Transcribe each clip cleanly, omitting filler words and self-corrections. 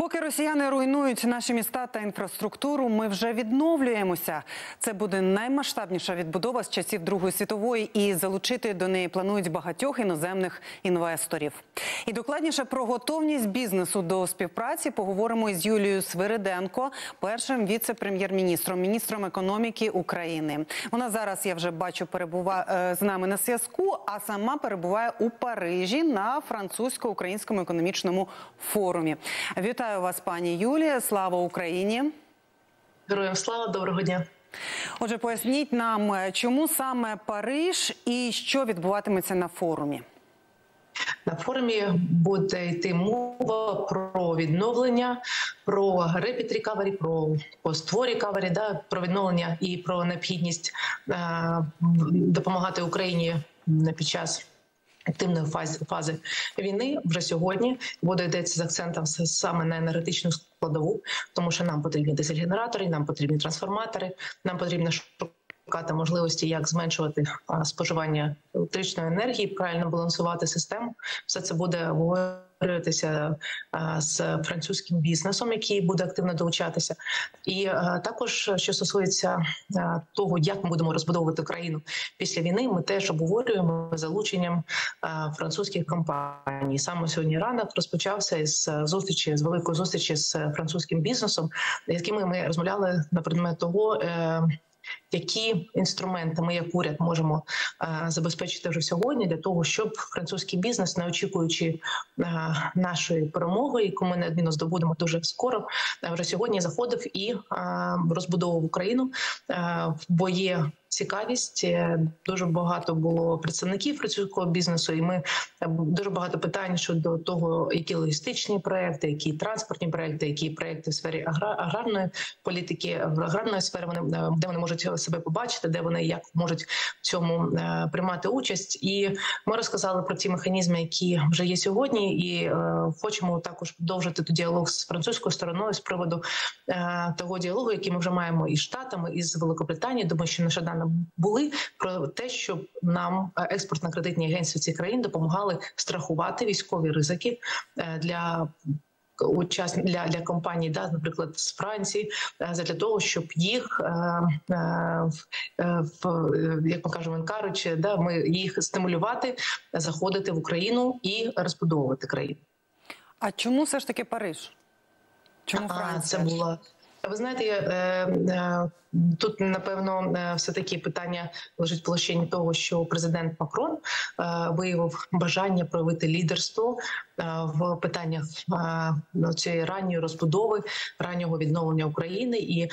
Поки росіяни руйнують наші міста та інфраструктуру, ми вже відновлюємося. Це буде наймасштабніша відбудова з часів Другої світової, і залучити до неї планують багатьох іноземних інвесторів. І докладніше про готовність бізнесу до співпраці поговоримо із Юлією Свириденко, першим віце-прем'єр-міністром, міністром економіки України. Вона зараз, я вже бачу, перебуває з нами на зв'язку, а сама перебуває у Парижі на французько-українському економічному форумі. Вітаю вас, пані Юлія. Слава Україні! Героям слава, доброго дня! Отже, поясніть нам, чому саме Париж і що відбуватиметься на форумі? На форумі буде йти мова про відновлення, про Rapid Recovery, про Post-War Recovery, про відновлення і про необхідність допомагати Україні під час активної фази війни. Вже сьогодні буде йдеться з акцентом саме на енергетичну складову, тому що нам потрібні дизель-генератори, нам потрібні трансформатори, нам потрібно шукати можливості, як зменшувати споживання електричної енергії, правильно балансувати систему. Все це буде обговорюватися з французьким бізнесом, який буде активно долучатися. І також, що стосується того, як ми будемо розбудовувати країну після війни, ми теж обговорюємо залученням французьких компаній. Саме сьогодні ранок розпочався із великої зустрічі з французьким бізнесом, з якими ми розмовляли на предмет того, які інструменти ми, як уряд, можемо забезпечити вже сьогодні для того, щоб французький бізнес, не очікуючи нашої перемоги, яку ми неодмінно здобудемо дуже скоро, вже сьогодні заходив і розбудовував Україну, бо є цікавість. Дуже багато було представників французького бізнесу, і ми дуже багато питань щодо того, які логістичні проекти, які транспортні проекти, які проекти в сфері аграрної політики, аграрної сфери, де вони можуть себе побачити, де вони як можуть в цьому приймати участь. І ми розказали про ті механізми, які вже є сьогодні, і хочемо також продовжити діалог з французькою стороною з приводу того діалогу, який ми вже маємо із Штатами, із Великобританією, тому що нещодавно були про те, щоб нам експортно-кредитні агентства цих країн допомагали страхувати військові ризики для компаній, наприклад, з Франції, для того, щоб їх, як ми кажемо, encourage, ми їх стимулювати, заходити в Україну і розбудовувати країну. А чому все ж таки Париж? Чому Франція? Це була... Ви знаєте, тут, напевно, все-таки питання лежить в площині того, що президент Макрон виявив бажання проявити лідерство в питаннях цієї ранньої розбудови, раннього відновлення України. І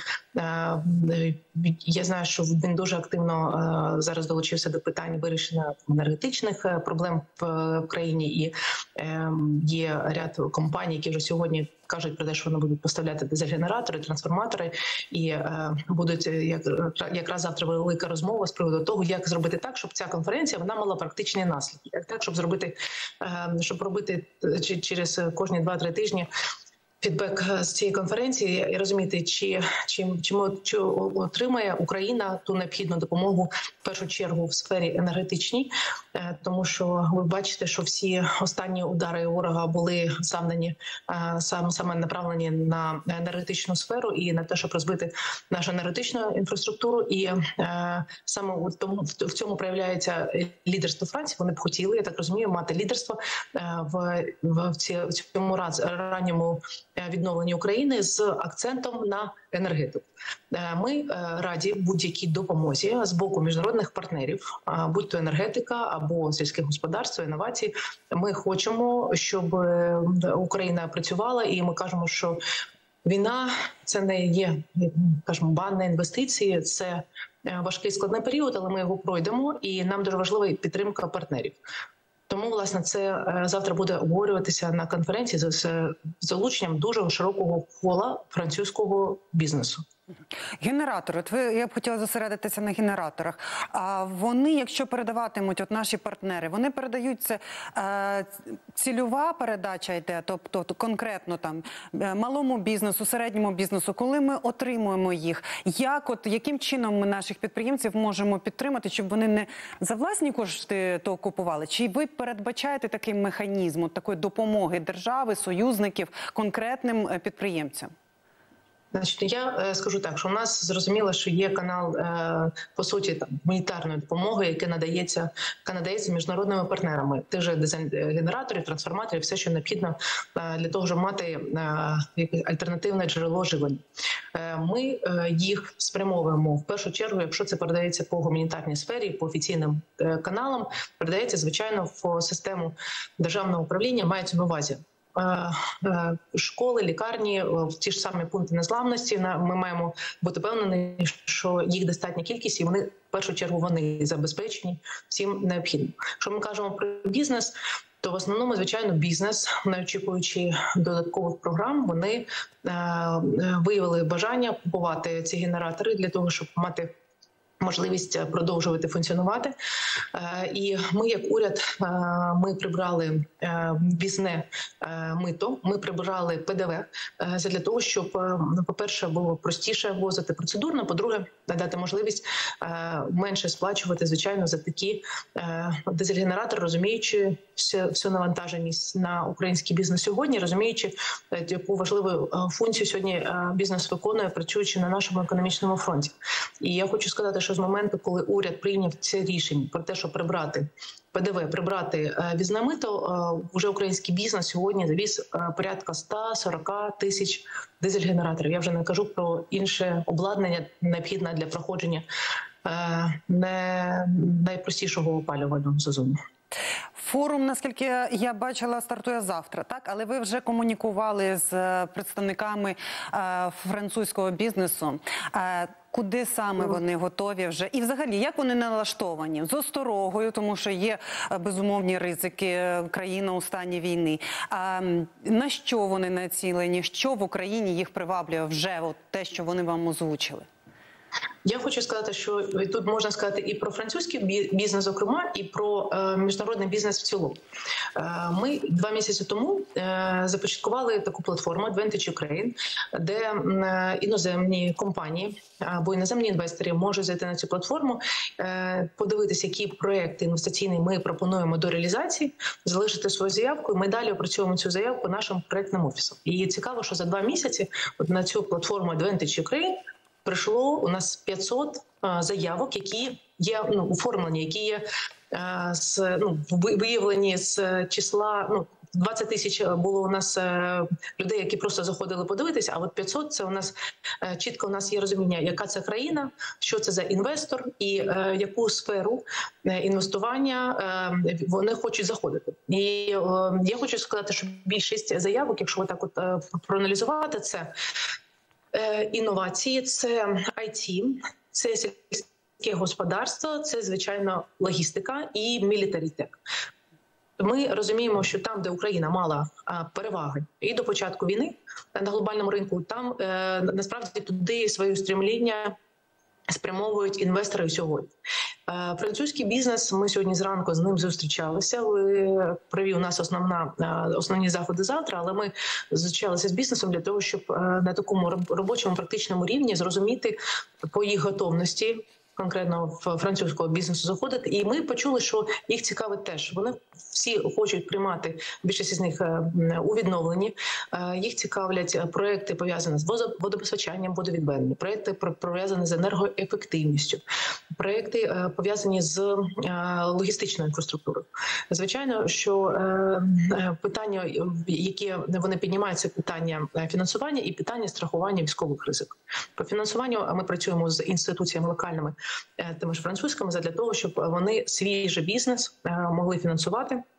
я знаю, що він дуже активно зараз долучився до питань вирішення енергетичних проблем в країні. І є ряд компаній, які вже сьогодні кажуть про те, що вони будуть поставляти дизель-генератори, трансформатори, і будуть якраз завтра велика розмова з приводу того, як зробити так, щоб ця конференція вона мала практичні наслідки. Як так, щоб робити через кожні 2-3 тижні фідбек з цієї конференції і розуміти, чи отримає Україна ту необхідну допомогу в першу чергу в сфері енергетичній, тому що ви бачите, що всі останні удари ворога були саме направлені на енергетичну сферу і на те, щоб розбити нашу енергетичну інфраструктуру. І саме в цьому проявляється лідерство Франції. Вони б хотіли, я так розумію, мати лідерство в цьому ранньому відновлення України з акцентом на енергетику. Ми раді будь-якій допомозі з боку міжнародних партнерів, будь то енергетика або сільське господарство, інновації. Ми хочемо, щоб Україна працювала, і ми кажемо, що війна – це не є, кажемо, бан на інвестиції, це важкий складний період, але ми його пройдемо, і нам дуже важлива підтримка партнерів. Тому, власне, це завтра буде обговорюватися на конференції з залученням дуже широкого кола французького бізнесу. Генератори, я б хотіла зосередитися на генераторах. А вони, якщо передаватимуть, наші партнери, вони передають це, цільова передача йде, тобто конкретно там малому бізнесу, середньому бізнесу, коли ми отримуємо їх, яким чином ми наших підприємців можемо підтримати, щоб вони не за власні кошти то купували? Чи ви передбачаєте такий механізм, такої допомоги держави, союзників конкретним підприємцям? Значить, я скажу так, що у нас зрозуміло, що є канал, по суті, там гуманітарної допомоги, яка надається міжнародними партнерами. Тих же генераторів, трансформаторів, все, що необхідно для того, щоб мати альтернативне джерело живлення. Ми їх спрямовуємо в першу чергу, якщо це передається по гуманітарній сфері, по офіційним каналам, передається, звичайно, в систему державного управління, мається на увазі. Школи, лікарні, в ті ж самі пункти незламності. Ми маємо бути впевнені, що їх достатня кількість, і вони в першу чергу вони забезпечені всім необхідним. Якщо ми кажемо про бізнес, то в основному, звичайно, бізнес, не очікуючи додаткових програм, вони виявили бажання купувати ці генератори для того, щоб мати можливість продовжувати функціонувати. І ми, як уряд, ми прибрали ввізне мито, ми прибрали ПДВ для того, щоб, по-перше, було простіше ввозити процедурно, по-друге, надати можливість менше сплачувати, звичайно, за такі дизель-генератори, розуміючи всю навантаженість на український бізнес сьогодні, розуміючи, яку важливу функцію сьогодні бізнес виконує, працюючи на нашому економічному фронті. І я хочу сказати, що з моменту, коли уряд прийняв це рішення про те, що прибрати ПДВ, прибрати ввізне мито, вже український бізнес сьогодні завіз порядка 140 тисяч дизель-генераторів. Я вже не кажу про інше обладнання, необхідне для проходження найпростішого опалювального сезону. Форум, наскільки я бачила, стартує завтра, так? Але ви вже комунікували з представниками французького бізнесу. Куди саме вони готові вже? І взагалі, як вони налаштовані? З осторогою, тому що є безумовні ризики, країна у стані війни. На що вони націлені? Що в Україні їх приваблює вже те, що вони вам озвучили? Я хочу сказати, що тут можна сказати і про французький бізнес, зокрема, і про міжнародний бізнес в цілому. Ми 2 місяці тому започаткували таку платформу Advantage Ukraine, де іноземні компанії або іноземні інвестори можуть зайти на цю платформу, подивитися, які проекти інвестиційні ми пропонуємо до реалізації, залишити свою заявку, і ми далі опрацьовуємо цю заявку нашим проектним офісом. І цікаво, що за 2 місяці на цю платформу Advantage Ukraine прийшло у нас 500 заявок, які є оформлені, які є виявлені з числа. 20 тисяч було у нас людей, які просто заходили подивитися, а от 500 – це у нас чітко у нас є розуміння, яка це країна, що це за інвестор і яку сферу інвестування вони хочуть заходити. І я хочу сказати, що більшість заявок, якщо ви так от проаналізувати це, інновації, це IT, це сільське господарство, це, звичайно, логістика і мілітарітек. Ми розуміємо, що там, де Україна мала переваги і до початку війни на глобальному ринку, там насправді туди своє стремління спрямовують інвестори сьогодні. Французький бізнес, ми сьогодні зранку з ним зустрічалися, провів у нас основні заходи завтра, але ми зустрічалися з бізнесом для того, щоб на такому робочому практичному рівні зрозуміти по їх готовності конкретно в французького бізнесу заходити. І ми почули, що їх цікавить теж. Вони всі хочуть приймати, більшість з них у відновленні. Їх цікавлять проекти, пов'язані з водопостачанням, водовідведенням, проекти пов'язані з енергоефективністю, проекти пов'язані з логістичною інфраструктурою. Звичайно, що питання, які вони піднімають, це питання фінансування і питання страхування військових ризиків. По фінансуванню ми працюємо з інституціями локальними, тими ж французькими, для того, щоб вони свій же бізнес могли фінансувати.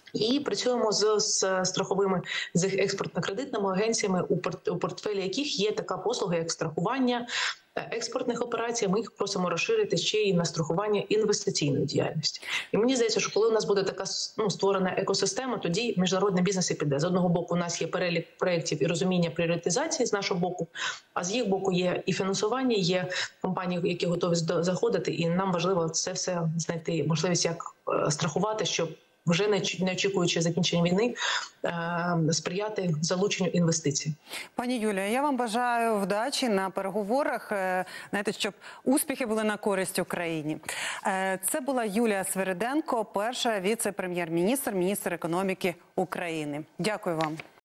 І працюємо з страховими, з експортно-кредитними агенціями, у портфелі яких є така послуга, як страхування експортних операцій. Ми їх просимо розширити ще й на страхування інвестиційної діяльності. І мені здається, що коли у нас буде така створена екосистема, тоді міжнародний бізнес і піде. З одного боку, у нас є перелік проєктів і розуміння пріоритизації з нашого боку, а з їх боку є і фінансування, є компанії, які готові заходити, і нам важливо це все знайти можливість, як страхувати, щоб вже не очікуючи закінчення війни, сприяти залученню інвестицій. Пані Юлія, я вам бажаю вдачі на переговорах, знаєте, щоб успіхи були на користь Україні. Це була Юлія Свириденко, перша віце-прем'єр-міністр, міністр економіки України. Дякую вам.